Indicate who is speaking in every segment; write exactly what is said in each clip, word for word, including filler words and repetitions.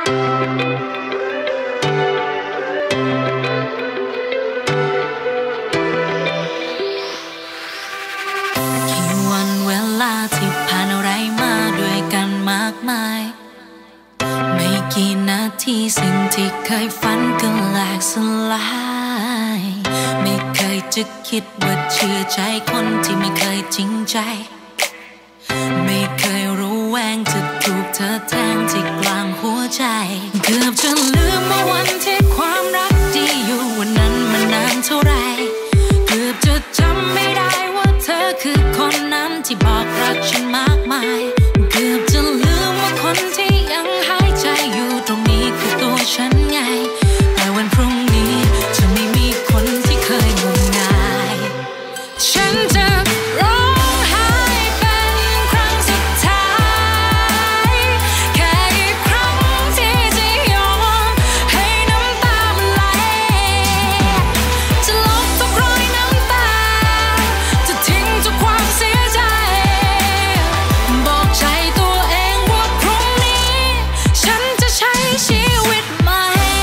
Speaker 1: ที่สิ่งที่เคยฝันก็แหลกสลายไม่เคยจะคิดว่าเชื่อใจคนที่ไม่เคยจริงใจไม่เคยรู้แวงจะถูกเธอแทงที่กลางหัวใจเกือบจะลืมว่าวันที่ความรักดีอยู่วันนั้นมันนานเท่าไรเกือบจะจำไม่ได้ว่าเธอคือคนนั้นที่บอกรักฉันมากมายเกือบจะลืมว่าคนที่ยังหายใจอยู่ตรงนี้คือตัวฉันไงแต่วันพรุ่งนี้จะไม่มีคนที่เคยงมงายฉันจะร้องไห้เป็นครั้งสุดท้ายแค่อีกครั้งที่จะยอมให้น้ำตามันไหลจะลบทุกรอยน้ำตาจะทิ้งทุกความเสียใจบอกใจตัวเองว่าพรุ่งนี้ฉันจะใช้ชีวิตใหม่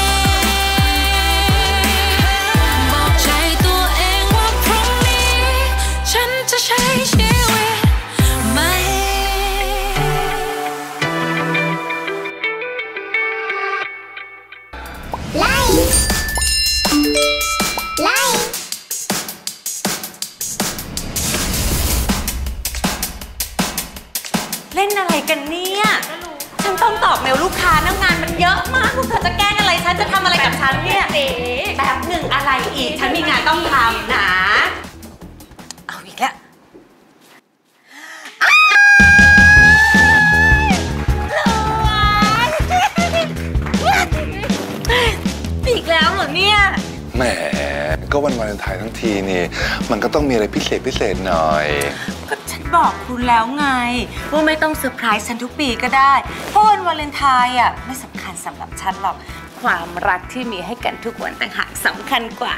Speaker 1: บอกใจตัวเองว่าพรุ่งนี้ฉันจะใช้ชีวิตใหม่ไล่ไล่
Speaker 2: เล่นอะไรกันเนี่ยฉันต้องตอบเมลลูกค้านะงานมันเยอะมากพวกเธอจะแกล้งอะไรฉันจะทำอะไรกับฉันเนี่ยแป๊บหนึ่งอะไรอีกฉันมีงานต้องทำนะเอาอีกแล้วอีกแล้วเหรอเนี่ย
Speaker 3: แหมก็วันวาเลนไทน์ทั้งทีนี่มันก็ต้องมีอะไรพิเศษพิเศษหน่อย
Speaker 2: ก็ฉันบอกคุณแล้วไงว่าไม่ต้องเซอร์ไพรส์ฉันทุกปีก็ได้เพราะวันวาเลนไทน์อ่ะไม่สำคัญสำหรับฉันหรอกความรักที่มีให้กันทุกวันต่างหากสำคัญกว่า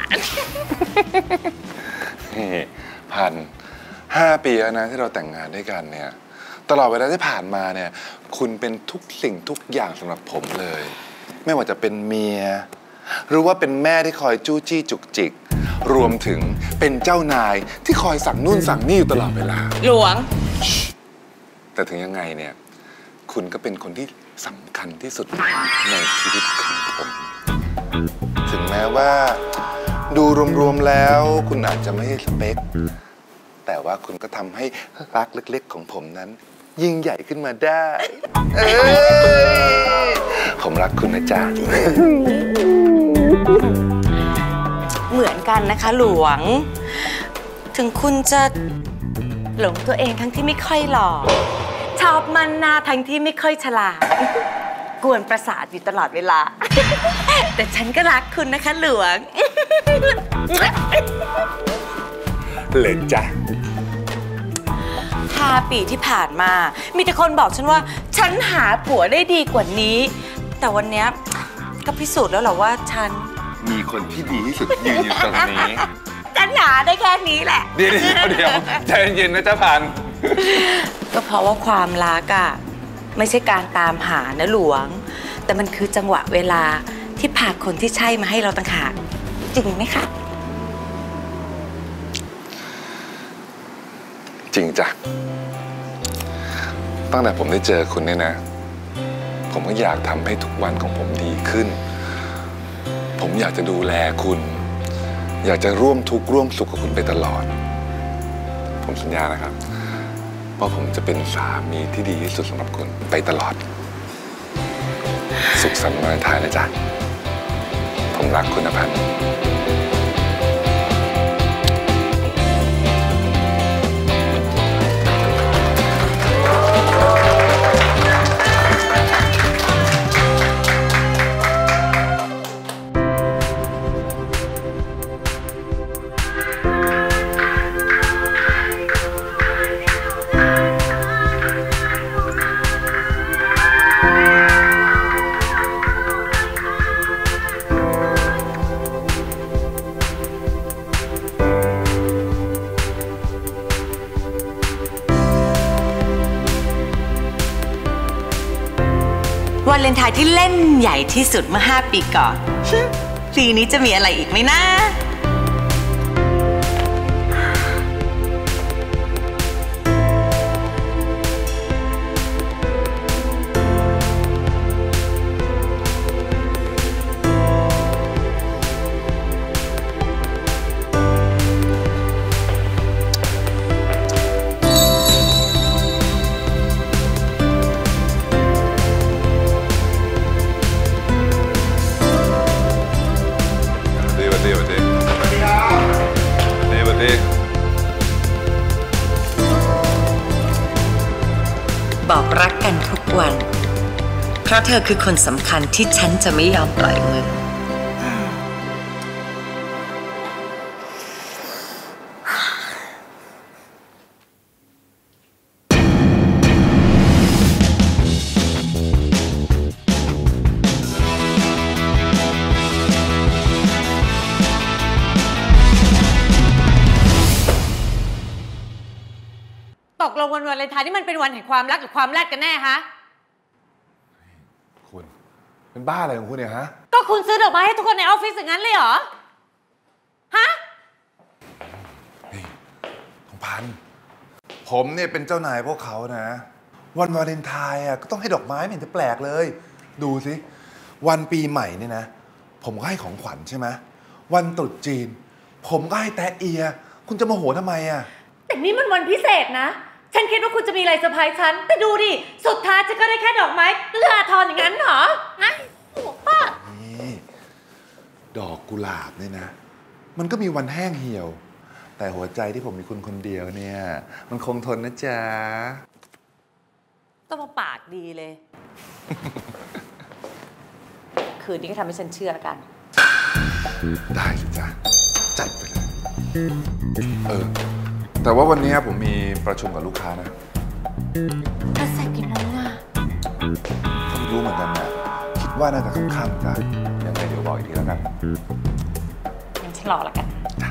Speaker 3: นี่พันห้าปีแล้วนะที่เราแต่งงานด้วยกันเนี่ยตลอดเวลาที่ผ่านมาเนี่ยคุณเป็นทุกสิ่งทุกอย่างสำหรับผมเลยไม่ว่าจะเป็นเมียหรือว่าเป็นแม่ที่คอยจู้จี้จุกจิกรวมถึงเป็นเจ้านายที่คอยสั่งนู่นสั่งนี่อยู่ตลอดเวลา
Speaker 2: หลวง
Speaker 3: แต่ถึงยังไงเนี่ยคุณก็เป็นคนที่สำคัญที่สุดในชีวิตของผมถึงแม้ว่าดูรวมๆแล้วคุณอาจจะไม่ใช่สเปคแต่ว่าคุณก็ทำให้รักเล็กๆของผมนั้นยิ่งใหญ่ขึ้นมาได้เอ้ยผมรักคุณนะจ๊ะ
Speaker 2: เหมือนกันนะคะหลวงถึงคุณจะหลงตัวเองทั้งที่ไม่ค่อยหล่อชอบมันหน้าทั้งที่ไม่ค่อยฉลาดกวนประสาทอยู่ตลอดเวลาแต่ฉันก็รักคุณนะคะหลวง
Speaker 3: เลยจ้ะ
Speaker 2: ห้าปีที่ผ่านมามีแต่คนบอกฉันว่าฉันหาผัวได้ดีกว่านี้แต่วันนี้ก็พิสูจน์แล้วเหรอว่าฉัน
Speaker 3: มีคนที่ดีที่สุดยืนอยู่ตรงนี้
Speaker 2: ฉันหาได้แค่นี้แหละ
Speaker 3: เดี๋ยวเดี๋ยวใจเย็นนะจ๊ะพัน
Speaker 2: ก็เพราะว่าความรักอะไม่ใช่การตามหานะหลวงแต่มันคือจังหวะเวลาที่พาคนที่ใช่มาให้เราต่างหากจริงไหมคะ
Speaker 3: จริงจ้ะตั้งแต่ผมได้เจอคุณเนี่ยนะผมก็อยากทำให้ทุกวันของผมดีขึ้นผมอยากจะดูแลคุณอยากจะร่วมทุกข์ร่วมสุขกับคุณไปตลอดผมสัญญานะครับว่าผมจะเป็นสามีที่ดีที่สุดสำหรับคุณไปตลอดสุขสันต์วันวาเลนไทน์นะจ๊ะผมรักคุณนะพัน
Speaker 2: ที่เล่นใหญ่ที่สุดเมื่อห้าปีก่อนปีนี้จะมีอะไรอีกไหมนะบอกรักกันทุกวันเพราะเธอคือคนสำคัญที่ฉันจะไม่ยอมปล่อยมือ
Speaker 4: ตกลงวันวาเลนไทน์นี่มันเป็นวันแห่งความรักหรือความแลกกันแน่ฮะ
Speaker 3: คุณเป็นบ้าอะไรของคุณเนี่ยฮะ
Speaker 4: ก็คุณซื้อดอกไม้ให้ทุกคนในออฟฟิศอย่างนั้นเลยเหรอฮะ
Speaker 3: นี่ของพันผมเนี่ยเป็นเจ้านายพวกเขานะวันวาเลนไทน์อ่ะก็ต้องให้ดอกไม้ไม่เห็นจะแปลกเลยดูสิวันปีใหม่เนี่ยนะผมก็ให้ของขวัญใช่ไหมวันตรุษจีนผมก็ให้แตะเอียคุณจะโมโหทำไมอ่ะ
Speaker 4: แต่นี่มันวันพิเศษนะฉันคิดว่าคุณจะมีอะไรเซอร์ไพรส์ฉันแต่ดูดิสุดท้ายฉันก็ได้แค่ดอกไม้เอื้ออาทรอย่างนั้นเหรอฮะโอ้ป้า
Speaker 3: นี่ดอกกุหลาบเนี่ยนะมันก็มีวันแห้งเหี่ยวแต่หัวใจที่ผมมีคุณคนเดียวเนี่ยมันคงทนนะจ๊ะ
Speaker 4: ต้องมาปากดีเลย คืนนี้ก็ทำให้ฉันเชื่อแล้วกัน
Speaker 3: ได้เลยจ้ะจัดไปเลยเออแต่ว่าวันนี้ผมมีประชุมกับลูกค้านะ
Speaker 4: จะเสร็จกี่โมงอะ
Speaker 3: ไม่รู้เหมือนกันนะคิดว่าน่าจะค่ำๆจ้ะยังไงเดี๋ยวบอกอีกทีแล้วกัน
Speaker 4: งั้นฉันรอแล้วกันจ้ะ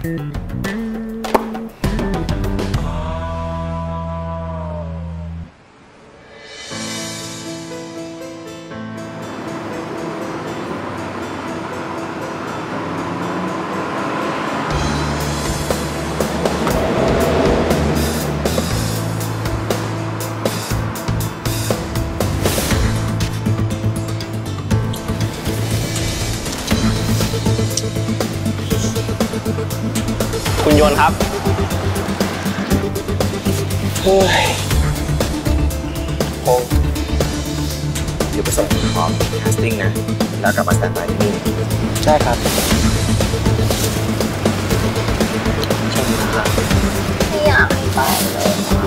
Speaker 5: คุณโยนครับเฮ้ยคงเดี๋ยวไปส่งพร้อมแคสติ้งนะแล้วกลับมาสแตนด์บายที่นี่ใช่ครับใช่ครับไม่อยากไปเลย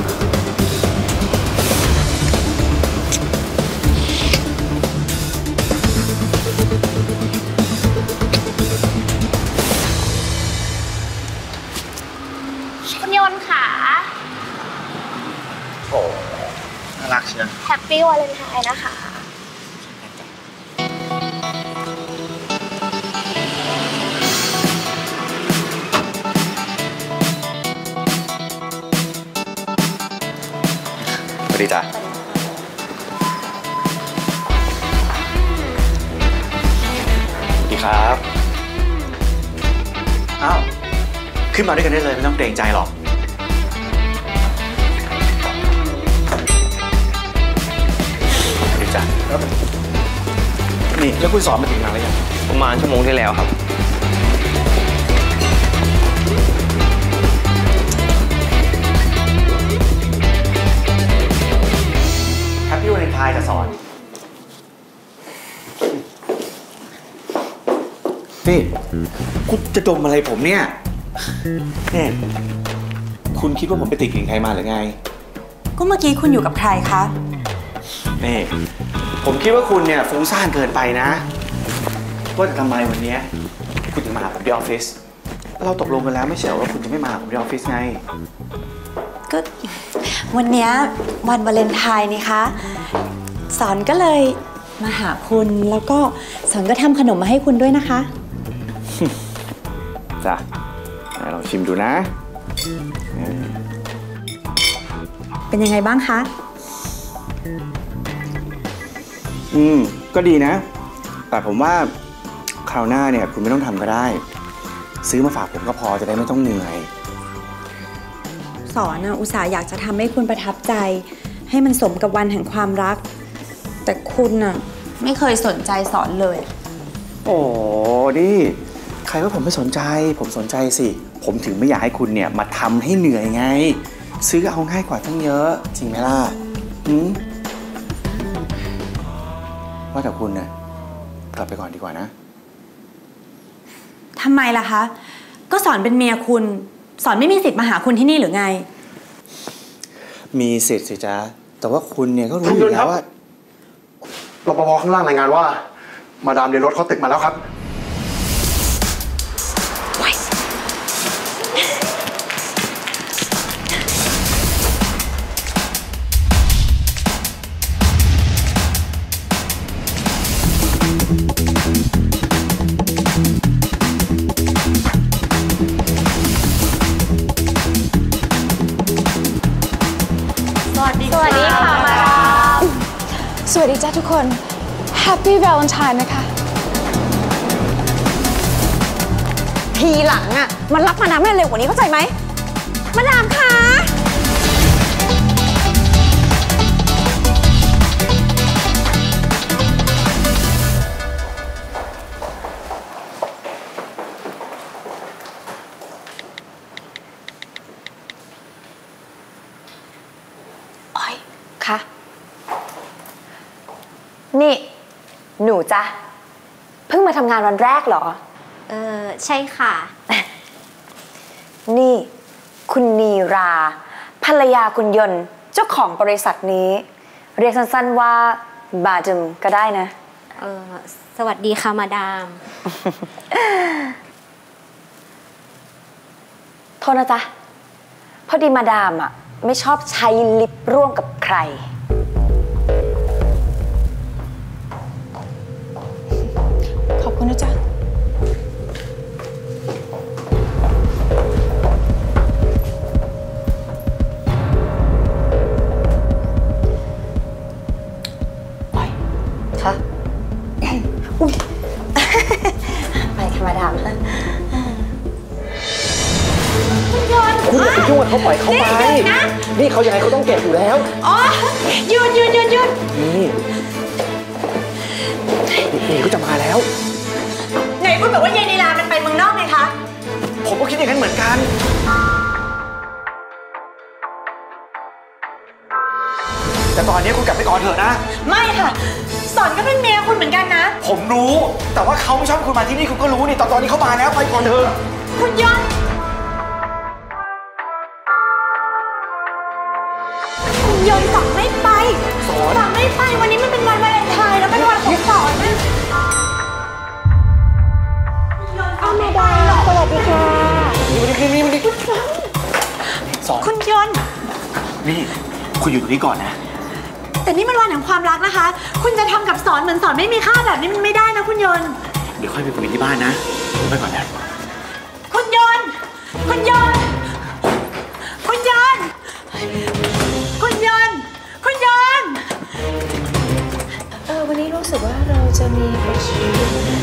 Speaker 6: คุณโยนค่ะ
Speaker 5: โอ้น่ารักเชียว
Speaker 6: แฮปปี้วาเลนไทน์นะคะ
Speaker 5: สวัสดีจ้ะสวัสดีครับอ้าวขึ้นมาด้วยกันได้เลยไม่ต้องเกรงใจหรอกสวัสดีจ้ะนี่แล้วคุณสอนมาถึงนานแล้วยังประมาณชั่วโมงที่แล้วครับแฮปปี้วาเลนไทน์จะสอนนี่คุณจะดมอะไรผมเนี่ยเนี่ยคุณคิดว่าผมไปติดกลิ่นใครมาหรือไง
Speaker 2: ก็เมื่อกี้คุณอยู่กับใครคะ
Speaker 5: นี่ผมคิดว่าคุณเนี่ยฟุ้งซ่านเกินไปนะว่าแต่ทำไมวันนี้คุณถึงมาหาผมที่ออฟฟิศเราตกลงกันแล้วไม่ใช่ว่าคุณจะไม่มาหาผมที่ออฟฟิศไง
Speaker 2: ก็วันนี้วันวาเลนไทน์นี่คะสอนก็เลยมาหาคุณแล้วก็สอนก็ทำขนมมาให้คุณด้วยนะคะ
Speaker 5: จ้ะลองชิมดูนะ
Speaker 2: เป็นยังไงบ้างคะ
Speaker 5: อืมก็ดีนะแต่ผมว่าคราวหน้าเนี่ยคุณไม่ต้องทำก็ได้ซื้อมาฝากผมก็พอจะได้ไม่ต้องเหนื่อย
Speaker 7: สอนนะอุตส่าห์อยากจะทำให้คุณประทับใจให้มันสมกับวันแห่งความรักแต่คุณน่ะไม่เคยสนใจสอนเลย
Speaker 5: โอ้ดิใครว่าผมไม่สนใจผมสนใจสิผมถึงไม่อยากให้คุณเนี่ยมาทำให้เหนื่อยไงซื้อเอาง่ายกว่าตั้งเยอะจริงไหมล่ะหืมว่าแต่คุณเนี่ยกลับไปก่อนดีกว่านะ
Speaker 7: ทำไมล่ะคะก็สอนเป็นเมียคุณสอนไม่มีสิทธิ์มาหาคุณที่นี่หรือไง
Speaker 5: มีสิทธิ์สิจ๊ะแต่ว่าคุณเนี่ยก็รู้อยู่แล้วว่ารปภข้างล่างรายงานว่ามาดามเรียนรถเขาตึกมาแล้วครับ
Speaker 6: สวัสดีค่ะมาดาม
Speaker 8: สวัสดีจ้าทุกคน Happy Valentine นะคะทีหลังอ่ะมันรับมาดามให้เร็วกว่านี้เข้าใจไหมมาดามคะ
Speaker 2: อ้อยคะนี่หนูจ๊ะเพิ่งมาทำงานวันแรกเหรอ
Speaker 6: เออใช่ค่ะ
Speaker 2: นี่คุณนีราภรรยาคุณยนต์เจ้าของบริษัทนี้เรียกสั้นๆว่าบาดุมก็ได้นะ
Speaker 6: เออสวัสดีค่ะมาดาม
Speaker 2: โทษนะจ๊ะพอดีมาดามอ่ะไม่ชอบใช้ลิปร่วมกับใคร
Speaker 8: ขอบคุณนะจ๊ะ
Speaker 2: ค่ะอุ้ยไปค่ะมาดาม
Speaker 5: คุณอย่าไปยุ่งกับเขาปล่อยเขาไปนี่เขายังไงเขาต้องเก็บอยู่แล้ว
Speaker 7: อ๋อหยุดหยุดหยุดหยุด
Speaker 5: นี่นี่ก็จะมาแล้ว
Speaker 7: ไหนคุณบอกว่ายายนีลามันไปเมืองนอกไงคะ
Speaker 5: ผมก็คิดอย่างนั้นเหมือนกันแต่ตอนนี้คุณกลับไปก่อนเถอะนะ
Speaker 7: ไม่ค่ะสอนก็เป็นเมียคุณเหมือนกันนะ
Speaker 5: ผมรู้แต่ว่าเขาไม่ชอบคุณมาที่นี่คุณก็รู้นี่ตอนตอนนี้เขามาแล้วไปก่อนเถอะ
Speaker 7: คุณยนต์คุณยนต์สอนไม่ไปสอนไม่ไปวันนี้มันเป็นวันวาเลนไทน์แล้วเป็นวันของสอนนะ
Speaker 8: อ้าวมาดามสวัสดีค่ะ
Speaker 5: นี่มาดินี่มาดิสอน
Speaker 7: คุณยนต์
Speaker 5: นี่คุณอยู่ตรงนี้ก่อนนะ
Speaker 7: แต่นี่มันวันแห่งความรักนะคะคุณจะทำกับสอนเหมือนสอนไม่มีค่าแบบนี้มันไม่ได้นะคุณยนต์
Speaker 5: เดี๋ยวค่อยไปคุยที่บ้านนะไปก่อนนะ
Speaker 7: คุณยนต์คุณยนต์คุณยนต์คุณยนต์คุณยนต์
Speaker 8: เออวันนี้รู้สึกว่าเราจะมีประชุม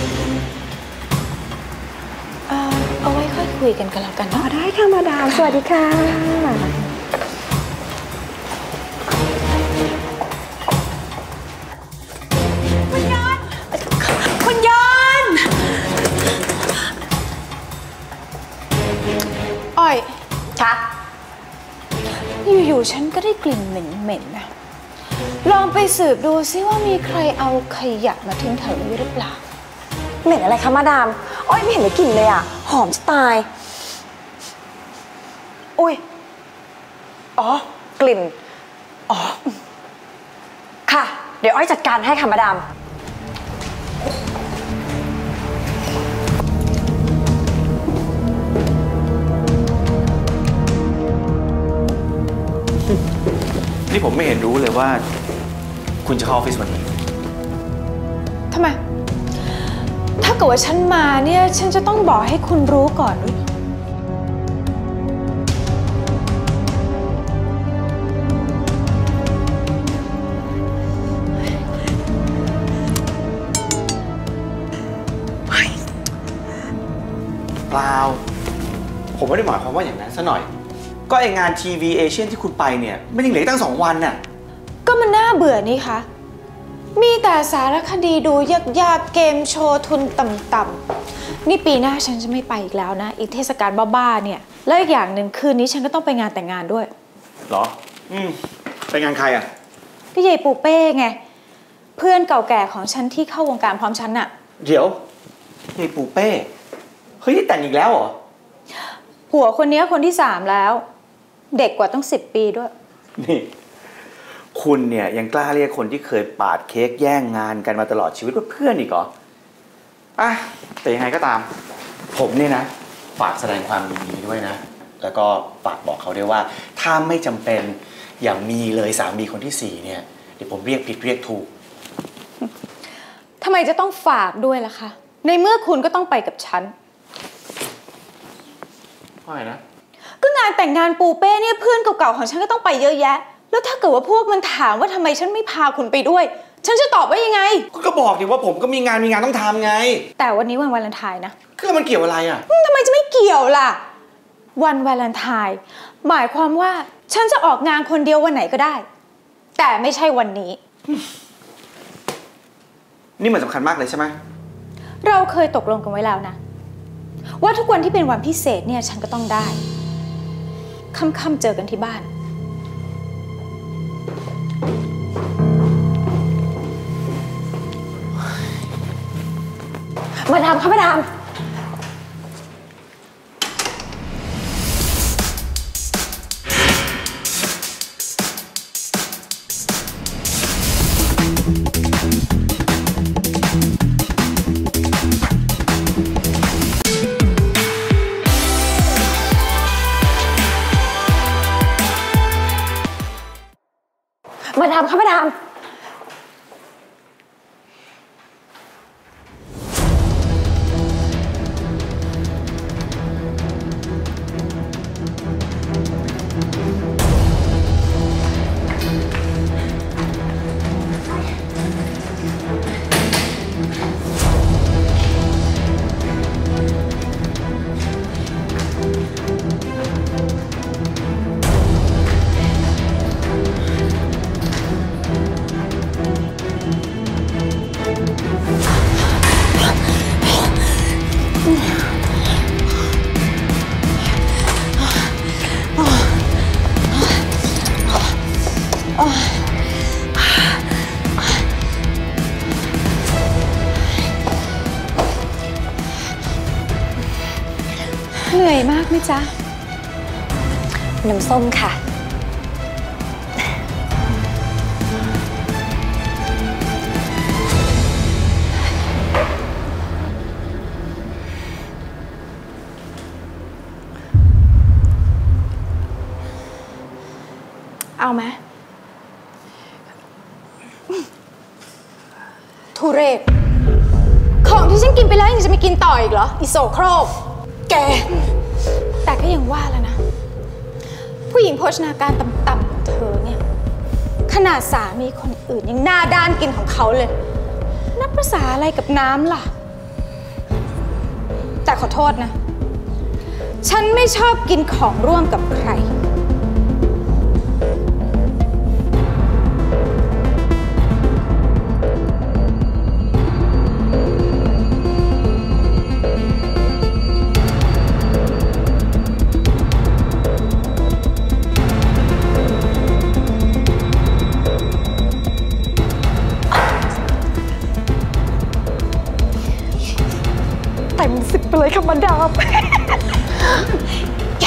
Speaker 8: เออเอาไว้ค่อยคุยกันกันแล้วกันเนาะได้ค่ะมาดามสวัสดีค่ะอ้อย
Speaker 2: ชัก
Speaker 8: อยู่ๆฉันก็ได้กลิ่นเหม็นๆนะลองไปสืบดูซิว่ามีใครเอาขยะมาทิ้งแถวนี้หรือเปล่า
Speaker 2: เหม็นอะไรคะมาดามอ้อยไม่เห็นได้กลิ่นเลยอ่ะหอมจะตายอุ้ยอ๋อกลิ่นอ๋อค่ะเดี๋ยวอ้อยจัดการให้ค่ะมาดาม
Speaker 5: นี่ผมไม่เห็นรู้เลยว่าคุณจะเข้าออฟฟิศวันนี้
Speaker 8: ทำไมถ้าเกิดว่าฉันมาเนี่ยฉันจะต้องบอกให้คุณรู้ก่อนด้วย
Speaker 5: เปล่าผมไม่ได้หมายความว่าอย่างนั้นซะหน่อยก็ไองานทีวีเอเชียนที่คุณไปเนี่ยมันยังเหลือตั้งสองวันน่ะ
Speaker 8: ก็มันน่าเบื่อนี่คะมีแต่สารคดีดูยากๆเกมโชว์ทุนต่ำๆนี่ปีหน้าฉันจะไม่ไปอีกแล้วนะอีกเทศกาลบ้าๆเนี่ยแล้วอีกอย่างหนึ่งคืนนี้ฉันก็ต้องไปงานแต่งงานด้วย
Speaker 5: เหรออืมไปงานใครอ่ะ
Speaker 8: ก็ยายปูเป้ไงเพื่อนเก่าแก่ของฉันที่เข้าวงการพร้อมฉันน่ะ
Speaker 5: เดี๋ยวยายปูเป้เฮ้ยแต่งอีกแล้วเหรอ
Speaker 8: ผัวคนนี้คนที่สามแล้วเด็กกว่าต้องสิบปีด้วย
Speaker 5: นี่คุณเนี่ยยังกล้าเรียกคนที่เคยปาดเค้กแย่งงานกันมาตลอดชีวิตว่าเพื่อนอีกเหรออ่ะแต่ยังไงก็ตามผมเนี่ยนะฝากแสดงความยินดีด้วยนะแล้วก็ฝากบอกเขาด้วยว่าถ้าไม่จำเป็นอย่างมีเลยสามีคนที่สี่เนี่ยเดี๋ยวผมเรียกผิดเรียกถูก
Speaker 8: ทำไมจะต้องฝากด้วยล่ะคะในเมื่อคุณก็ต้องไปกับฉัน
Speaker 5: ว่าไงนะ
Speaker 8: ก็งานแต่งงานปูเป้เนี่ยเพื่อนเก่าๆของฉันก็ต้องไปเยอะแยะแล้วถ้าเกิดว่าพวกมันถามว่าทำไมฉันไม่พาคุณไปด้วยฉันจะตอบว่ายังไง
Speaker 5: ก็บอกดิว่าผมก็มีงานมีงานต้องทำไง
Speaker 8: แต่วันนี้วันวาเลนไทน์นะ
Speaker 5: ก็มันเกี่ยวอะไรอ่ะ
Speaker 8: ทำไมจะไม่เกี่ยวล่ะวันวาเลนไทน์หมายความว่าฉันจะออกงานคนเดียววันไหนก็ได้แต่ไม่ใช่วันนี้
Speaker 5: นี่มันสำคัญมากเลยใช่ไหม
Speaker 8: เราเคยตกลงกันไว้แล้วนะว่าทุกวันที่เป็นวันพิเศษเนี่ยฉันก็ต้องได้ค่ำๆเจอกันที่บ้านมาดามค่ะมาดามมาดามค่ะมาดามเหนื่อยมากไหมจ๊ะ
Speaker 7: น้ำส้มค่ะ
Speaker 8: เอาไหมทุเรศของที่ฉันกินไปแล้วยังจะไม่กินต่ออีกเหรออีโสโครกแกแต่ก็ยังว่าแล้วนะผู้หญิงโภชนาการต่ำๆของเธอเนี่ยขนาดสามีคนอื่นยังหน้าด้านกินของเขาเลยนับภาษาอะไรกับน้ำล่ะแต่ขอโทษนะฉันไม่ชอบกินของร่วมกับใครเต็มสิบไปเลยค่ะมาดามแก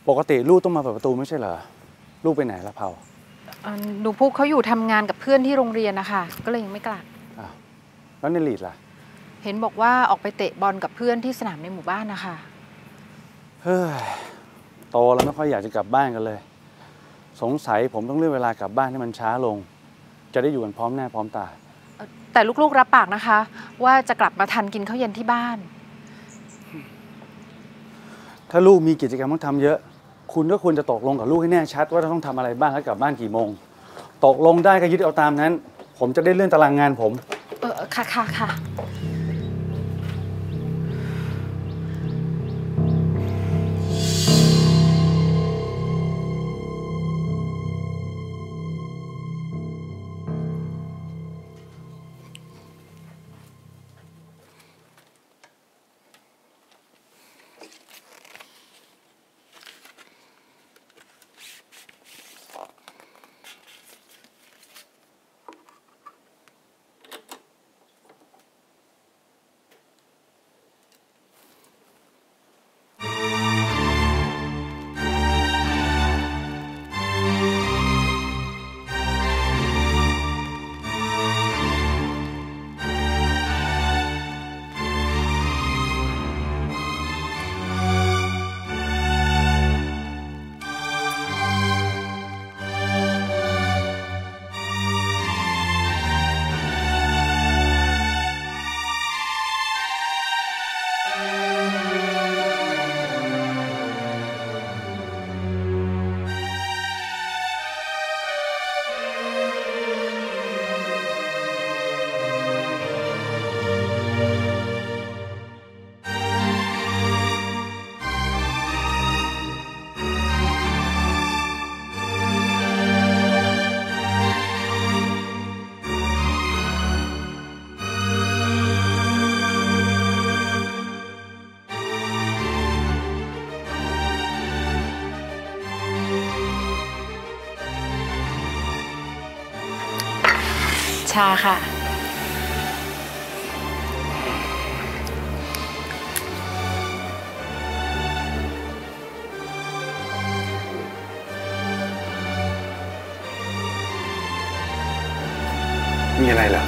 Speaker 9: ปกติลูกต้องมาเปิดประตูไม่ใช่เหรอลูกไปไหนละเผา
Speaker 6: หนูพุกเขาอยู่ทำงานกับเพื่อนที่โรงเรียนนะคะก็เลยยังไม่กลับ
Speaker 9: อ้าวแล้วในลีดล่ะ
Speaker 6: เห็นบอกว่าออกไปเตะบอลกับเพื่อนที่สนามในหมู่บ้านนะคะ
Speaker 9: เฮ้ยโตแล้วไม่ค่อยอยากจะกลับบ้านกันเลยสงสัยผมต้องเลื่อนเวลากลับบ้านให้มันช้าลงจะได้อยู่กันพร้อมหน้าพร้อมตา
Speaker 6: แต่ลูกๆรับปากนะคะว่าจะกลับมาทันกินข้าวเย็นที่บ้าน
Speaker 9: ถ้าลูกมีกิจกรรมต้องทำเยอะคุณก็ควรจะตกลงกับลูกให้แน่ชัดว่าต้องทำอะไรบ้างและกลับบ้านกี่โมงตกลงได้ก็ยึดเอาตามนั้นผมจะได้เลื่อนตารางงานผม
Speaker 6: เออค่ะค่ะค่ะชาค่ะ
Speaker 9: มีอะไรเหรอ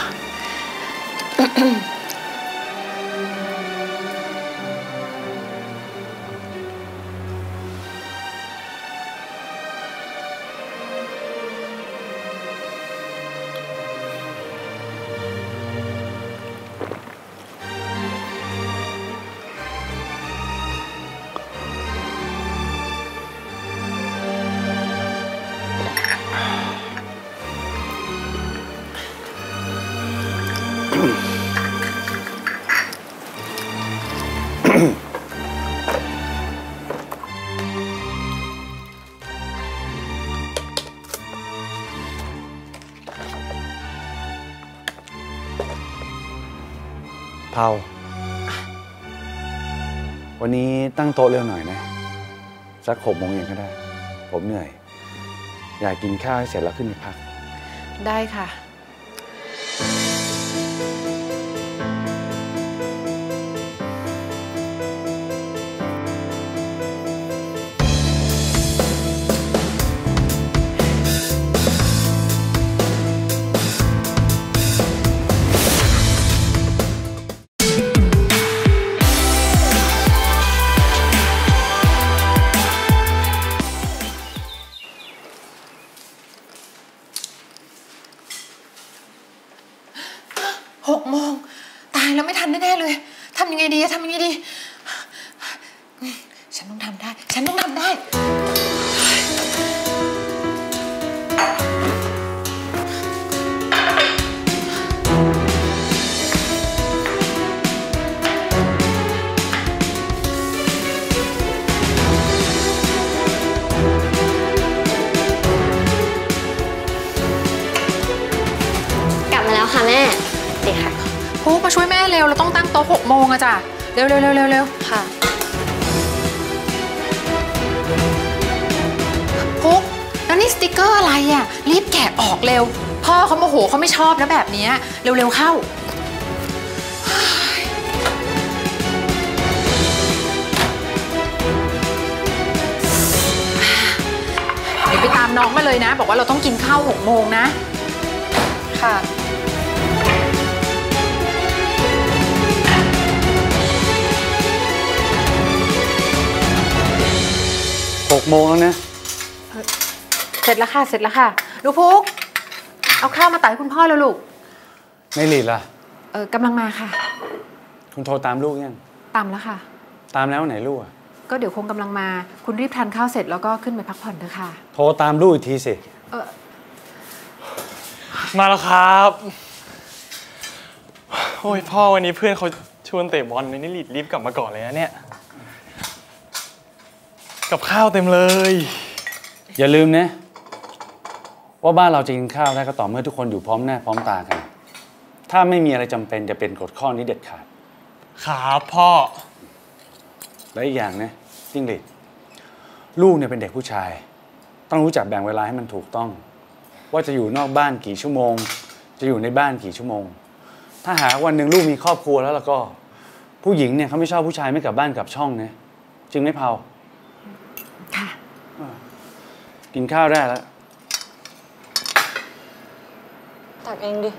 Speaker 9: เผาวันนี้ตั้งโต๊ะเร็วหน่อยนะสักหกโมงเย็นก็ได้ผมเหนื่อยอยากกินข้าวให้เสร็จแล้วขึ้นไปพัก
Speaker 6: ได้ค่ะ
Speaker 8: หกโมงตายแล้วไม่ทันแน่ๆเลยทำยังไงดีทำยังไงดีฉันต้องทำได้ฉันต้องทำได้
Speaker 6: กลับมาแล้วค่ะแม่เด็กค่ะพุกมาช่วยแม่เร็วเราต้องตั้งโต๊ะหกโมงอะจ้ะเร็วเร็วเร็วเร็วเร็วค่ะพุกแล้วนี่สติกเกอร์อะไรอะรีบแกะออกเร็วพ่อเขาโมโหเขาไม่ชอบนะแบบนี้เร็วเร็วเข้าน้องมาเลยนะ บอกว่าเราต้องกินข้าวหกโมงนะค่ะ
Speaker 9: หกโมงแล้วนะ
Speaker 6: เสร็จแล้วค่ะเสร็จแล้วค่ะลูกพุกเอาข้าวมาตักให้คุณพ่อแล้วลูก
Speaker 9: ไม่หลีดล่ะ
Speaker 6: เออกำลังมาค่ะ
Speaker 9: คุณโทรตามลูกยัง
Speaker 6: ตามแล้วค่ะ
Speaker 9: ตามแล้วไหนลูกอ่ะ
Speaker 6: ก็เดี๋ยวคงกำลังมาคุณรีบทานข้าวเสร็จแล้วก็ขึ้นไปพักผ่อนเถอะค่ะ
Speaker 9: โทรตามลูกอีกทีสิ
Speaker 6: เออ
Speaker 10: มาแล้วครับโอ้ยพ่อวันนี้เพื่อนเขาชวนเตะบอลเลยนี่รีบรีบกลับมาก่อนเลยนะเนี่ยกับข้าวเต็มเลย
Speaker 9: อย่าลืมนะว่าบ้านเราจะกินข้าวได้ก็ต่อเมื่อทุกคนอยู่พร้อมหน้าพร้อมตากันถ้าไม่มีอะไรจำเป็นจะเป็นกฎข้อนี้เด็ดขาด
Speaker 10: ครับพ่อ
Speaker 9: และอีกอย่างนะจิ้งหรีดลูกเนี่ยเป็นเด็กผู้ชายต้องรู้จักแบ่งเวลาให้มันถูกต้องว่าจะอยู่นอกบ้านกี่ชั่วโมงจะอยู่ในบ้านกี่ชั่วโมงถ้าหากวันหนึ่งลูกมีครอบครัวแล้วแล้วก็ผู้หญิงเนี่ยเขาไม่ชอบผู้ชายไม่กลับบ้านกลับช่องนะจริงไหมเผา
Speaker 6: ค่ะ
Speaker 9: กินข้าวได้แล้ว
Speaker 2: ตักเองดิ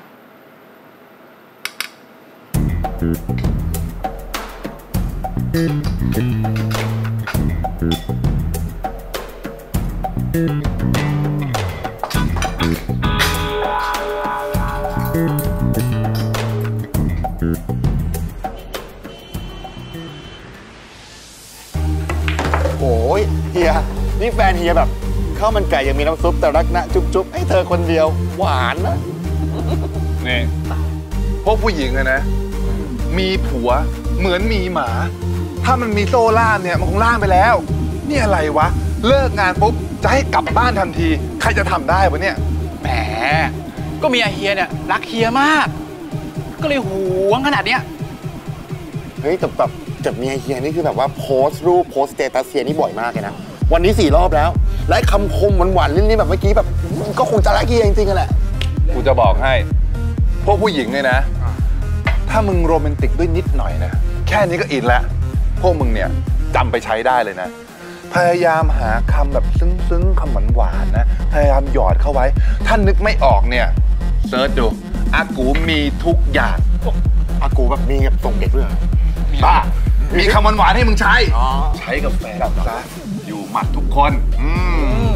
Speaker 11: โอ้ยเฮียนี่แฟนเฮียแบบข้าวมันไก่ยังมีน้ำซุปแต่รักนะจุ๊บๆให้เธอคนเดียวหวานนะ
Speaker 3: นี่พวกผู้หญิงอะนะมีผัวเหมือนมีหมาถ้ามันมีโซ่ล่ามเนี่ยมันคงล่ามไปแล้วนี่อะไรวะเลิกงานปุ๊บจะให้กลับบ้านทันทีใครจะทำได้วะเนี่ย
Speaker 5: แหมก็เมียเฮียเนี่ยรักเฮียมากก็เลยหวงขนาดเนี้ย
Speaker 11: เฮ้ยแต่แบบจากเมียเฮียนี่คือแบบว่าโพสต์รูปโพสต์สเตตัสเฮียนี่บ่อยมากเลยนะวันนี้สี่รอบแล้วและคำคมหวานๆลิ้นๆแบบเมื่อกี้แบบก็คงจะรักเฮียจริงๆกันแหละ
Speaker 3: กูจะบอกให้พวกผู้หญิงเนี่ยนะถ้ามึงโรแมนติกด้วยนิดหน่อยนะแค่นี้ก็อินแล้วพวกมึงเนี่ยจำไปใช้ได้เลยนะพยายามหาคำแบบซึ้งๆคำหวานๆนะพยายามหยอดเข้าไว้ถ้านึกไม่ออกเนี่ยเซิร์ชดูอากูมีทุกอย่าง
Speaker 11: อากูแบบมีแบบส่งเด็กด้วย
Speaker 3: บ้ามีคำหวานๆให้มึงใช้ใช้กับแฟนซะอยู่หมัดทุกคนอืม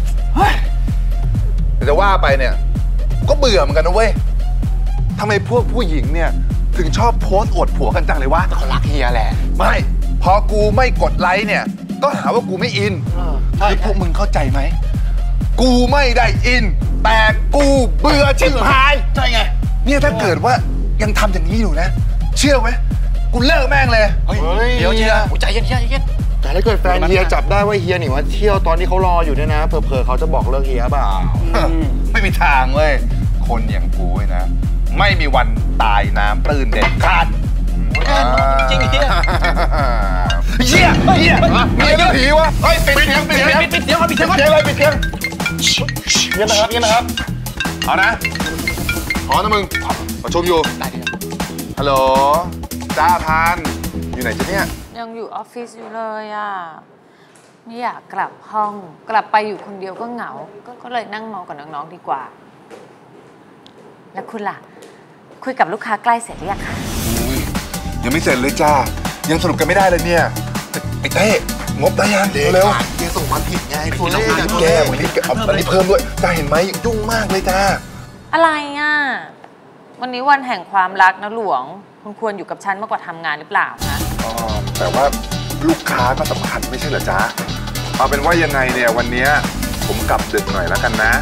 Speaker 3: แต่จะว่าไปเนี่ยก็เบื่อเหมือนกันนะเว้ยทำไมพวกผู้หญิงเนี่ยถึงชอบโพสต์อวดผัวกันจังเลยวะ
Speaker 11: เขารักเฮียแหละ
Speaker 3: ไม่พอกูไม่กดไลค์เนี่ยก็หาว่ากูไม่อินคือพวกมึงเข้าใจไหมกูไม่ได้อินแต่กูเบื่อชิบหาย
Speaker 11: ใช่ไง
Speaker 3: เนี่ยถ้าเกิดว่ายังทำอย่างนี้อยู่นะเชื่อไหมกูเลิกแม่งเลย
Speaker 11: เดี๋ยวเฮียใจเย็นเฮียใจเย็นแต่ถ้าเกิดแฟนเฮียจับได้ว่าเฮียหนีว่าเที่ยวตอนที่เขารออยู่เนี่ยนะเผลอๆเขาจะบอกเลิกเฮียเปล่า
Speaker 3: ไม่มีทางเว้ยคนอย่างกูนะไม่มีวันตายน้ำตื้นเด็ดขาด
Speaker 11: จริงเฮีย
Speaker 3: เฮียเฮียมีเรื่องผีวะเฮ้ยปิดเสียงปิดเสียง
Speaker 11: ปิดเสียงปิดเสียง
Speaker 3: ปิดเสียงเลยปิดเสียงเงียบนะครับเงียบนะครับเอานะขอนะมึงประชุมอยู่ฮัลโหลจ้าพันอยู่ไหนจ๊ะเนี่ย
Speaker 2: ยังอยู่ออฟฟิศอยู่เลยอ่ะไม่อยากกลับห้องกลับไปอยู่คนเดียวก็เหงาก็เลยนั่งมองกับน้องๆดีกว่าแล้วคุณล่ะคุยกับลูกค้าใกล้เสร็จหรือยังคะ
Speaker 3: ยังไม่เสร็จเลยจ้ายังสรุปกันไม่ได้เลยเนี่ยไอ้เต้งบได้ยังเร็ว
Speaker 11: เดี๋ยวส่งมาผิดไงตัวเลข
Speaker 3: แกวันนี้เอาอันนี้เพิ่มด้วยจ้าเห็นไหมยุ่งมากเลยจ้า
Speaker 2: อะไรอ่ะวันนี้วันแห่งความรักนะหลวงคุณควรอยู่กับฉันมากกว่าทำงานหรือเปล่าคะ
Speaker 3: อ๋อแต่ว่าลูกค้าก็สำคัญไม่ใช่เหรอจ๊ะเอาเป็นว่ายังไงเนี่ยวันนี้ผมกลับดึกหน่อยแล้วกันนะ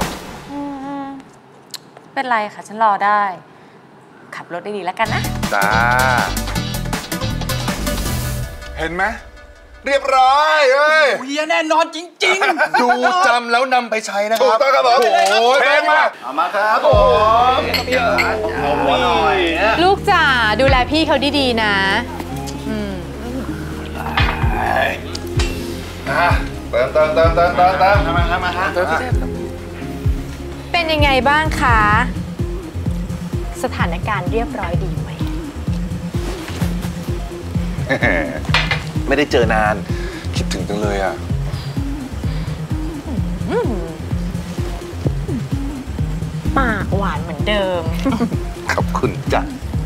Speaker 2: เป็นไรค่ะฉันรอได้ขับรถได้ดีแล้วกันนะ
Speaker 3: จ้าเห็นไหมเรียบร้อยเฮ้ย
Speaker 5: เฮียแน่นอนจริงๆ
Speaker 3: ดูจำแล้วนำไปใช้นะครับถูกต้องครับผมโอ้ยเพลงมา
Speaker 11: เอามาครับผม
Speaker 8: ลูกจ๋าดูแลพี่เขาดีๆนะ
Speaker 3: เติมเติมเติมเติมเติมเติม
Speaker 11: มามาฮะ
Speaker 8: เป็นยังไงบ้างคะสถานการณ์เรียบร้อยดีไหม
Speaker 3: ไม่ได้เจอนานคิดถึงจังเลยอ่ะ
Speaker 8: ปากหวานเหมือนเดิม
Speaker 3: ขอบคุณจ้ะ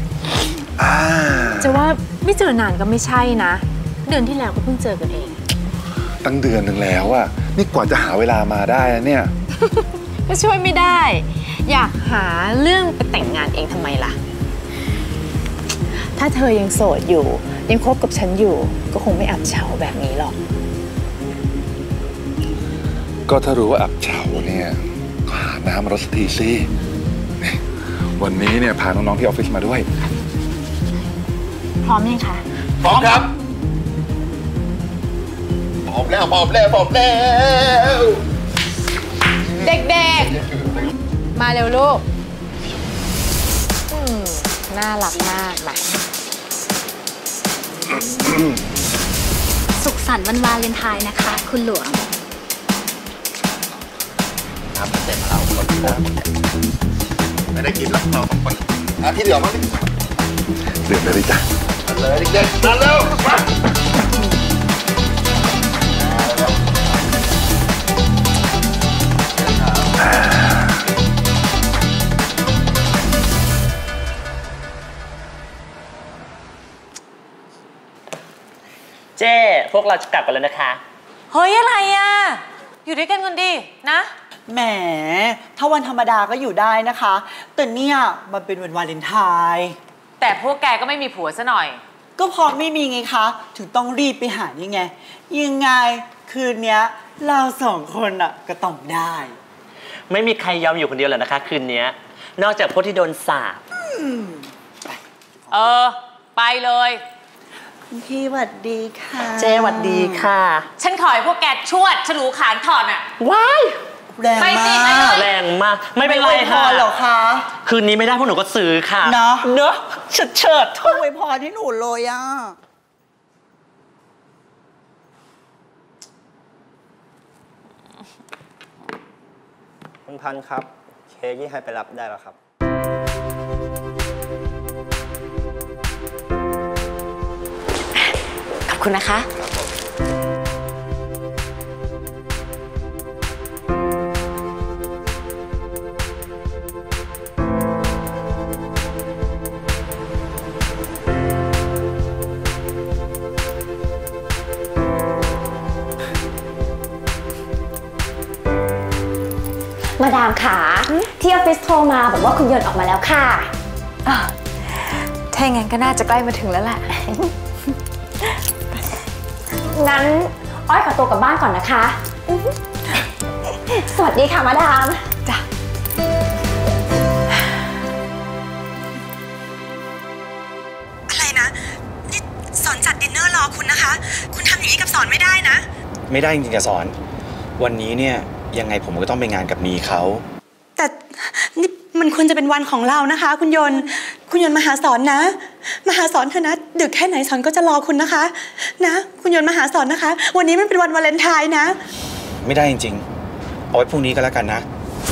Speaker 8: จะว่าไม่เจอนานก็ไม่ใช่นะเดือนที่แล้วก็เพิ่งเจอกันเอง
Speaker 3: ตั้งเดือนหนึ่งแล้วอะนี่กว่าจะหาเวลามาได้นะเนี่ย
Speaker 8: ก็ช่วยไม่ได้อยากหาเรื่องไปแต่งงานเองทำไมล่ะถ้าเธอยังโสดอยู่ยังคบกับฉันอยู่ก็คงไม่อับเฉาแบบนี้หรอก
Speaker 3: ก็ถ้ารู้ว่าอับเฉาเนี่ยก็หาน้ำมารดสักทีสิวันนี้เนี่ยพาน้องๆที่ออฟฟิศมาด้วย
Speaker 8: พร้อมยังคะ
Speaker 11: พร้อมครับพร้อมแล้วพร้อมแล้วพร้อมแล้ว
Speaker 8: เด็กๆมาเร็วลูกน่ารักมากนะ
Speaker 12: สุขสันต์วันวาเลนไทน์นะคะคุณหลวง
Speaker 11: น้ำเต็มเราคนนะไม่ได้กินแล้วเราสองคนอ่ะที่เหลือมั้ง
Speaker 3: เดือดเลยจ้ะ
Speaker 11: เลยเด็กๆนั่นเร็วมา
Speaker 13: เจ้พวกเราจะกลับกันแล้วนะคะ
Speaker 2: เฮ้ยอะไรอ่ะอยู่ด้วยกันก่อนดินะ
Speaker 14: แหมถ้าวันธรรมดาก็อยู่ได้นะคะแต่เนี่ยมันเป็นวันวาเลนไทน์
Speaker 2: แต่พวกแกก็ไม่มีผัวซะหน่อย
Speaker 14: ก็พอไม่มีไงคะถึงต้องรีบไปหานี่ไงยังไงคืนนี้เราสองคนอ่ะก็ต้องได้
Speaker 13: ไม่มีใครยอมอยู่คนเดียวหรอกนะคะคืนนี้นอกจากพวกที่โดนสาป
Speaker 2: เออไปเลย
Speaker 14: พี่หวัดดีค่ะ
Speaker 13: เจ้หวัดดีค่ะ
Speaker 2: ฉันขอให้พวกแกชวดฉลูขานถอดอ่ะ
Speaker 13: ว้าย
Speaker 14: แรงมาก
Speaker 13: แรงมากไม่เป็นไรค่ะ
Speaker 14: หรอคะ
Speaker 13: คืนนี้ไม่ได้พวกหนูก็ซื้อค่ะ
Speaker 14: เนาะ
Speaker 13: เนาะเฉิดเฉิด
Speaker 14: ทุ่งไว้พอที่หนูเลยอ่ะ
Speaker 15: คุณพันธ์ครับเค้กที่ให้ไปรับได้แล้วครับ
Speaker 2: ขอบคุณนะคะ
Speaker 12: มาดามขาที่ออฟฟิศโทรมาบอกว่าคุณยนต์ออกมาแล้วค่ะ
Speaker 8: ถ้าอย่างนั้นก็น่าจะใกล้มาถึงแล้วแหละ
Speaker 12: งั้นอ้อยขอตัวกลับบ้านก่อนนะคะสวัสดีค่ะมาดาม
Speaker 8: จ้ะ
Speaker 7: อะไรนะนี่สอนจัดดินเนอร์รอคุณนะคะคุณทำอย่างนี้กับสอนไม่ได้นะ
Speaker 5: ไม่ได้จริงๆกับสอนวันนี้เนี่ยยังไงผมก็ต้องไปงานกับนีเขา
Speaker 7: แต่นี่มันควรจะเป็นวันของเรานะคะคุณยนต์คุณยนต์มาหาสอนนะมาหาสอนเถอะนะดึกแค่ไหนสอนก็จะรอคุณนะคะนะคุณยนต์มาหาสอนนะคะวันนี้มันเป็นวันวาเลนไทน์นะ
Speaker 5: ไม่ได้จริงๆเอาไว้พรุ่งนี้ก็แล้วกันนะ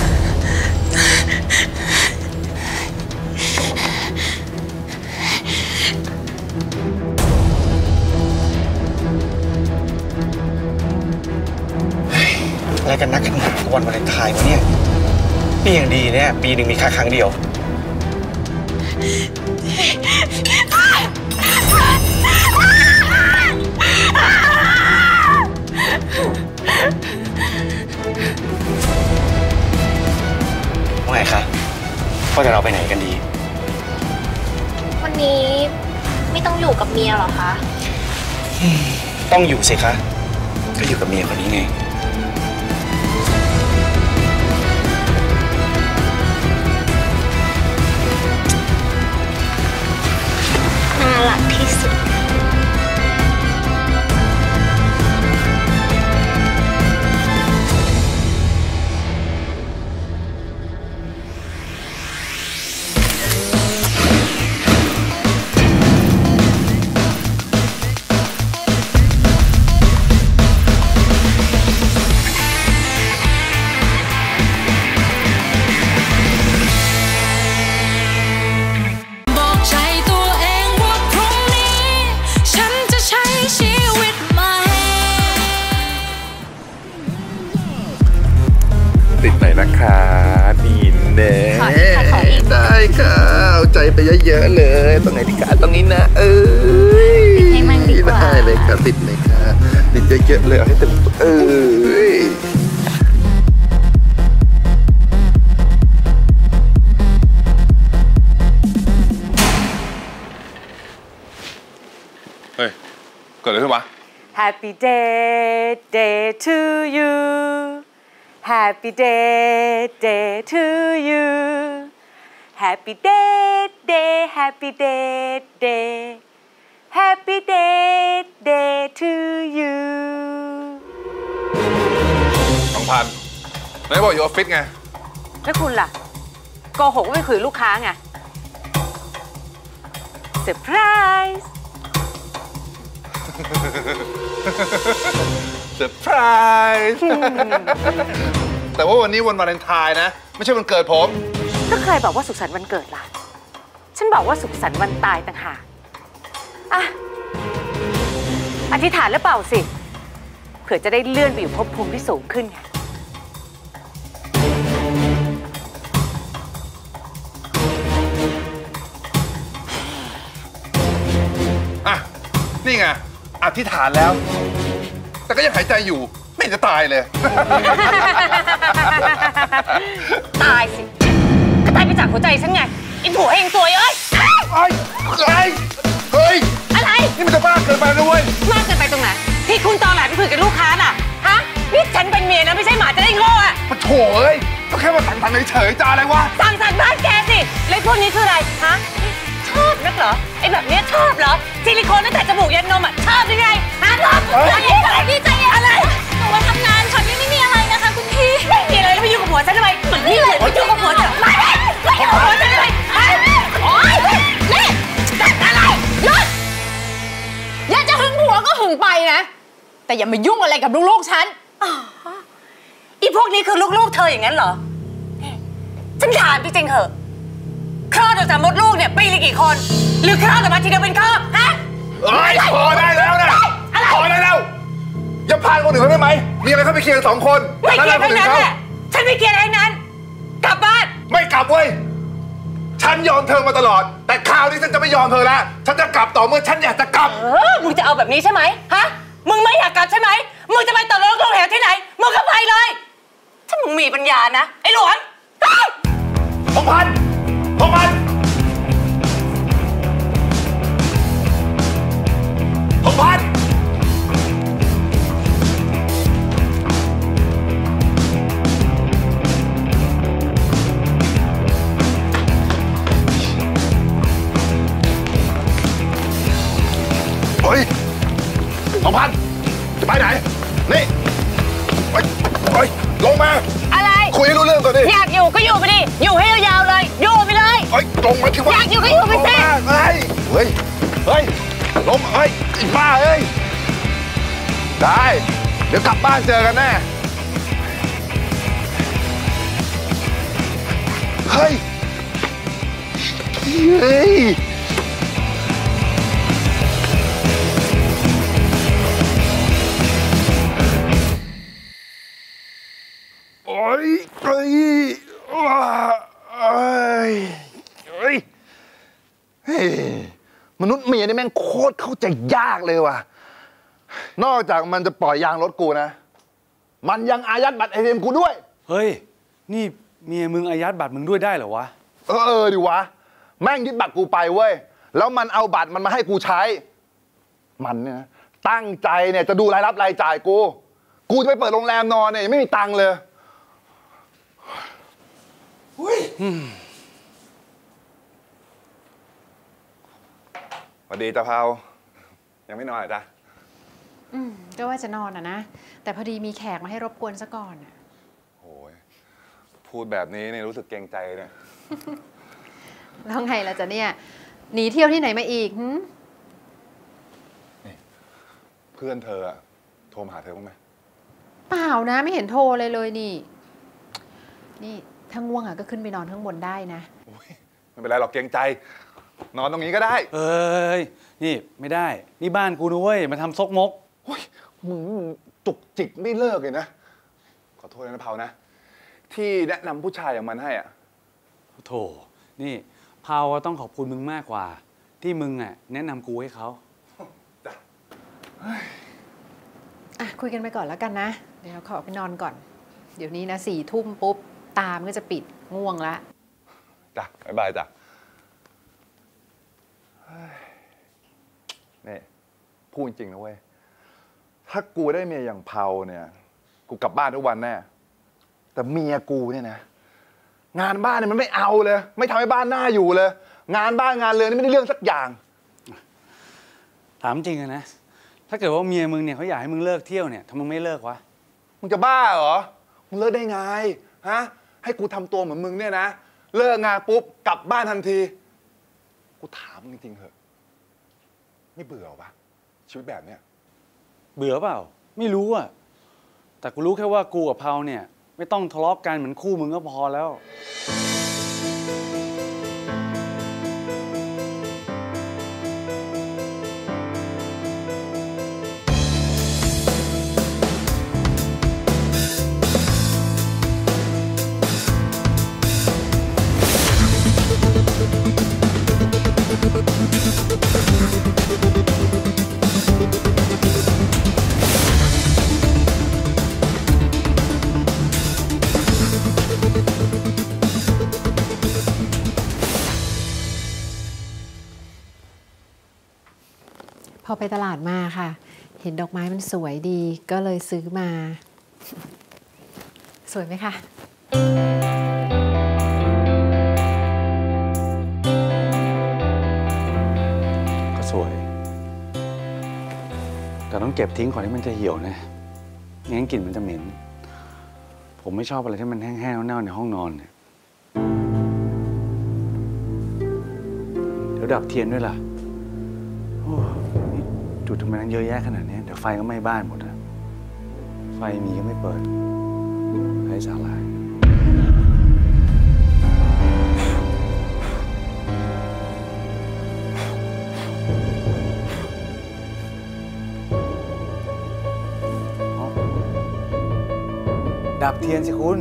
Speaker 5: อะไรกันนักกันหนาวันวาเลนไทน์วะเนี่ยนี่อย่างดีเนี่ยปีหนึ่งมีแค่ครั้งเดียวว่าไงคะว่าจะเราไปไหนกันดี
Speaker 12: วันนี้ไม่ต้องอยู่กับเมียหรอคะ
Speaker 5: ต้องอยู่สิคะก็อยู่กับเมียคนนี้ไง
Speaker 12: น่ารักที่สุด
Speaker 3: ติดไหนนะคะดีเน่ได้ค่ะเอาใจไปเยอะๆเลยตรงไหนดีคะตรงนี้นะเอ้ยให้มันดีกว่าได้เลยค่ะติดเลยค่ะติดเยอะๆเลยเอาให้เต็มเอ้ยเฮ้ยเกิดอะไรขึ้นวะ
Speaker 2: Happy day day to you Happy day day to you Happy day day Happy day day Happy day day to you
Speaker 3: สองพันไหนบอกอยู่ออฟฟิศไง
Speaker 2: แล้วคุณล่ะโกหกว่าไม่คุยลูกค้าไงเซอร์ไพรส์
Speaker 3: เซอร์ไพรส์แต่ว่าวันนี้วันวาเลนไทน์นะไม่ใช่วันเกิดผม
Speaker 2: ก็เคยบอกว่าสุขสันต์วันเกิดล่ะฉันบอกว่าสุขสันต์วันตายต่างหากอ่ะอธิษฐานหรือเปล่าสิเผื่อจะได้เลื่อนไปอยู่ภพภูมิที่สูงขึ้นไง
Speaker 3: อ่ะนี่ไงอธิษฐานแล้วแต่ก็ยังหายใจอยู่ไม่จะตายเลย
Speaker 2: ตายสิก็ตายไปจากหัวใจฉันไงอินผัวเองตัวยเอ้ย
Speaker 3: เฮ้ยเฮ้ยเฮ้ย
Speaker 2: อะไร
Speaker 3: นี่มันจะบ้าเกินไปนะเว้ย
Speaker 2: มากเกินไปตรงไหนที่คุณตอแหลไปคุยกับลูกค้าน่ะฮะนี่ฉันเป็นเมียนะไม่ใช่หมาจะได้โง่อะ
Speaker 3: มาโถเอ้ยก็แค่มาสั่งสรรค์เฉยๆจะอะไรวะ
Speaker 2: สั่งสรรค์บ้านแกสิแล้วพวกนี้คืออะไรฮะชอบนักเหรอไอ้แบบนี้ชอบเหรอซิลิโคนตั้งแต่จมูกยันนมอ่ะชอบยังไงฮะชอบอะไรพี่ใจอะไร
Speaker 8: หนูมาทำงานค่ะพี่ไม่มีอะไรนะคะคุณพี่
Speaker 2: ไม่มีอะไรแล้วไปยุ่งกับผัวฉันทำไมเหมือนนี่เลยไปยุ่งกับผัวฉันไม่ไม่ยุ่งกับผัวฉันทำไมโอ๊ยนี่จัดอะไรหยุด
Speaker 8: อยากจะหึงผัวก็หึงไปนะแต่อย่ามายุ่งอะไรกับลูกๆฉัน
Speaker 2: อีพวกนี้คือลูกๆเธออย่างนั้นเหรอฉันถามจริงๆเหอะคลอดออกจากมดลูกเนี่ยปีละกี่คนหรือคลอดออกมาทีเดียวเป็นครอบฮะ
Speaker 3: เอ้ยพอได้แล้วนะพอได้แล้วอย่าพาคนอื่นได้ไหมมีอะไรเข้าไปเคลียร์สองคน
Speaker 2: ไม่เคลียร์ทั้งนั้นแหละฉันไม่เคลียร์ทั้งนั้นกลับบ้าน
Speaker 3: ไม่กลับเว้ยฉันยอมเธอมาตลอดแต่คราวนี้ฉันจะไม่ยอมเธอแล้วฉันจะกลับต่อเมื่อฉันอยากจะกลับ
Speaker 2: เออมึงจะเอาแบบนี้ใช่ไหมฮะมึงไม่อยากกลับใช่ไหมมึงจะไปต่อรถลงแถวที่ไหนมึงก็ไปเลยถ้ามึงมีปัญญานะไอ้หลวง
Speaker 3: ทองพันทองพันทองพันเฮ้ยทองพันจะไปไหนนี่ไปไปลงมา
Speaker 2: อะไร
Speaker 3: คุยให้รู้เรื่องก่อนดิ
Speaker 2: อยากอยู่ก็อยู่ไปดิอยู่ให้ยาวๆเลยอยู่ไปเลย
Speaker 3: เฮ้ยลงมาที่ว่า
Speaker 2: อยากอยู่ก็อยู่ไปสิ
Speaker 3: เฮ้ยเฮ้ยเฮ้ยลงเฮ้ยอีบ้าเฮ้ยได้เดี๋ยวกลับบ้านเจอกันแน่เฮ้ยเฮ้ยโอ้ยเฮ้ยว้าเอ้ยเฮ้ยเฮ้ยมนุษย์เมียนี่แม่งโคตรเข้าใจยากเลยว่ะนอกจากมันจะปล่อยยางรถกูนะมันยังอายัดบัตรเอทีเอ็มกูด้วย
Speaker 9: เฮ้ยนี่เมียมึงอายัดบัตรมึงด้วยได้เหรอวะ
Speaker 3: เออเออดิวะแม่งยึดบัตรกูไปเว้ยแล้วมันเอาบัตรมันมาให้กูใช้มันเนี่ยนะตั้งใจเนี่ยจะดูรายรับรายจ่ายกูกูจะไปเปิดโรงแรมนอนเนี่ยไม่มีตังค์เลยสวัสดีจ้าเผายังไม่นอนเหรอจ๊ะ
Speaker 6: อืมก็ว่าจะนอนอ่ะนะแต่พอดีมีแขกมาให้รบกวนซะก่อนอ่ะ
Speaker 3: โอ้ยพูดแบบนี้เนี่ยรู้สึกเกรงใจเนี่ย
Speaker 6: แล้วไงล่ะจ๊ะเนี่ยหนีเที่ยวที่ไหนมาอีกหึ
Speaker 3: เพื่อนเธอโทรมาหาเธอบ้างไหม
Speaker 6: เปล่านะไม่เห็นโทรเลยเลยนี่นี่ถ้าง่วงอ่ะก็ขึ้นไปนอนข้างบนได้นะ
Speaker 3: ไม่เป็นไรหรอกเกรงใจนอนตรงนี้ก็ได้
Speaker 9: เอ้ยนี่ไม่ได้นี่บ้านกูนะเว้ยมาทำซกมก
Speaker 3: มึงจุกจิกไม่เลิกเลยนะขอโทษนะเผานะที่แนะนำผู้ชายอย่างมันให้อ่ะ
Speaker 9: โธ่นี่พาวต้องขอบคุณมึงมากกว่า ที่มึงอ่ะแนะนำกูให้เขา
Speaker 6: อ่ะคุยกันไปก่อนแล้วกันนะ เดี๋ยวขอไปนอนก่อน เดี๋ยวนี้นะสี่ทุ่มปุ๊บตามก็จะปิดง่วงละ
Speaker 16: จ้ะบ๊ายบายจ้ะนี่พูดจริงนะเว้ย ถ้ากูได้เมียอย่างเผาเนี่ย กูกลับบ้านทุกวันแน่ แต่เมียกูเนี่ยนะ งานบ้านเนี่ยมันไม่เอาเลย ไม่ทำให้บ้านน่าอยู่เลย งานบ้านงานเรือนนี่ไม่ได้เรื่องสักอย่าง
Speaker 9: ถามจริงนะ ถ้าเกิดว่าเมียมึงเนี่ยเขาอยากให้มึงเลิกเที่ยวเนี่ยทำไมไม่เลิกวะ
Speaker 16: มึงจะบ้าเหรอ มึงเลิกได้ไงฮะ ให้กูทำตัวเหมือนมึงเนี่ยนะ เลิกงานปุ๊บกลับบ้านทันที กูถามมึงจริงๆเถอะ ไม่เบื่อปะชีวิตแบบเนี้ย
Speaker 9: เบื่อเปล่าไม่รู้อะแต่กูรู้แค่ว่ากูกับเผาเนี่ยไม่ต้องทะเลาะกันเหมือนคู่มึงก็พอแล้ว
Speaker 6: พอไปตลาดมาค่ะ เห็นดอกไม้มันสวยดีก็เลยซื้อมา สวยไหมคะ
Speaker 9: ก็สวยแต่ต้องเก็บทิ้งก่อนที่มันจะเหี่ยวนะไม่งั้นกลิ่นมันจะเหม็นผมไม่ชอบอะไรที่มันแห้งๆเน่าๆในห้องนอนเนี่ยเดี๋ยวดับเทียนด้วยล่ะจุดทำไมนั้นเยอะแยะขนาดนี้เดี๋ยวไฟก็ไหม้บ้านหมดอะไฟมีก็ไม่เปิดไร้สาระดับเทียนสิคุณ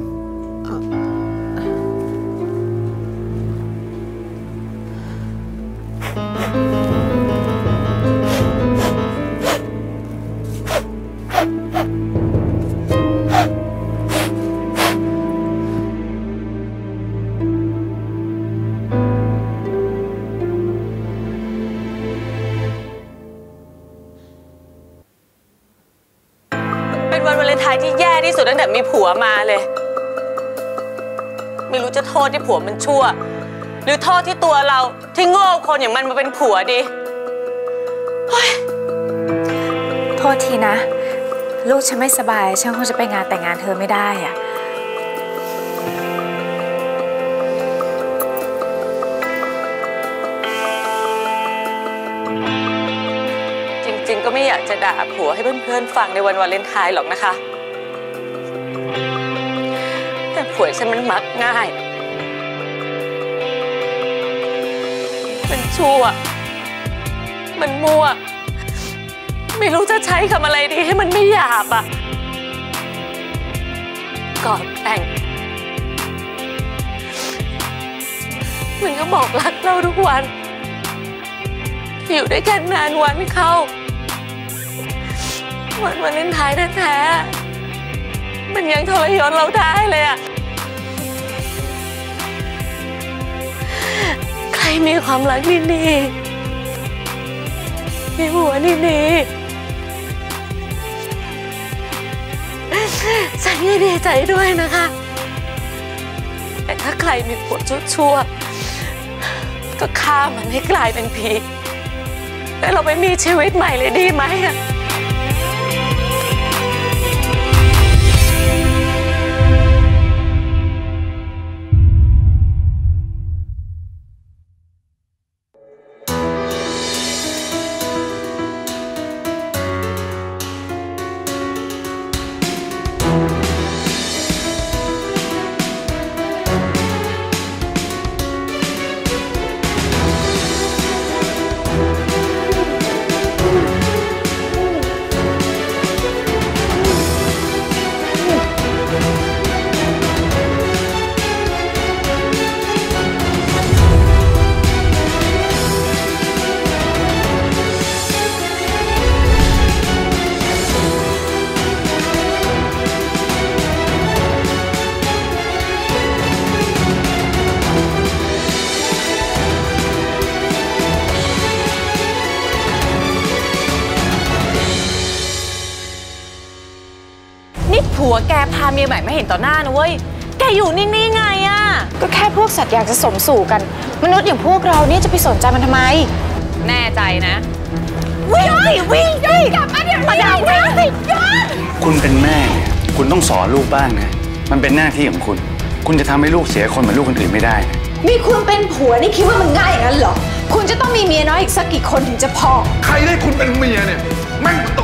Speaker 2: ที่แย่ที่สุดตั้งแต่มีผัวมาเลยไม่รู้จะโทษที่ผัวมันชั่วหรือโทษที่ตัวเราที่โง่คนอย่างมันมาเป็นผัวดี
Speaker 8: โทษทีนะลูกฉันไม่สบายฉันคงจะไปงานแต่งงานเธอไม่ได้อะ
Speaker 2: จริงๆก็ไม่อยากจะด่าผัวให้เพื่อนๆฟังในวันวาเลนไทน์หรอกนะคะแต่ผัวฉันมันมักง่ายมันชั่วมันมั่วไม่รู้จะใช้คำอะไรดีให้มันไม่หยาบอ่ะก่อนแต่งมันก็บอกรักเราทุกวันอยู่ด้วยกันนานวันเข้าวันวาเลนไทน์แท้ๆมันยังทรยศเราได้เลยอะใครมีความรักดีๆมีผัวดีๆฉันก็ดีใจด้วยนะคะแต่ถ้าใครมีผัวชั่วๆก็ฆ่ามันให้กลายเป็นผีแล้วเราไปมีชีวิตใหม่เลยดีไหมอะนี่ผัวแกพาเมียใหม่ไม่เห็นต่อหน้านะเว้ยแกอยู่นิ่งๆไงอะ
Speaker 8: ก็แค่พวกสัตว์อยากจะสมสู่กันมนุษย์อย่างพวกเราเนี่ยจะไปสนใจมันทำไม
Speaker 2: แน่ใจนะวิ่งสิวิ่งสิกลับมาเดี๋ยวนี้นะวิ่งสิย้อน
Speaker 9: คุณเป็นแม่เนี่ยคุณต้องสอนลูกบ้างนะมันเป็นหน้าที่ของคุณคุณจะทำให้ลูกเสียคนเหมือนลูกคนอื่นไม่ได้นะ
Speaker 8: มีคุณเป็นผัวนี่คิดว่ามันง่ายอย่างนั้นเหรอคุณจะต้องมีเมียน้อยอีกสักกี่คนถึงจะพอ
Speaker 16: ใครได้คุณเป็นเมียเนี่ยแม่ง